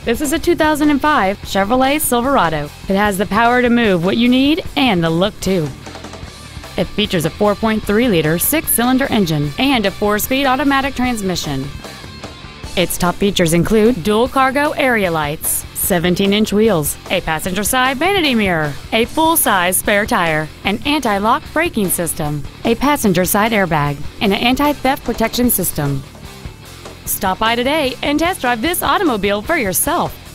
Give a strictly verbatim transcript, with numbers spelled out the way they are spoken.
This is a two thousand five Chevrolet Silverado. It has the power to move what you need and the look too. It features a four point three liter six-cylinder engine and a four-speed automatic transmission. Its top features include dual cargo area lights, seventeen inch wheels, a passenger side vanity mirror, a full-size spare tire, an anti-lock braking system, a passenger side airbag, and an anti-theft protection system. Stop by today and test drive this automobile for yourself.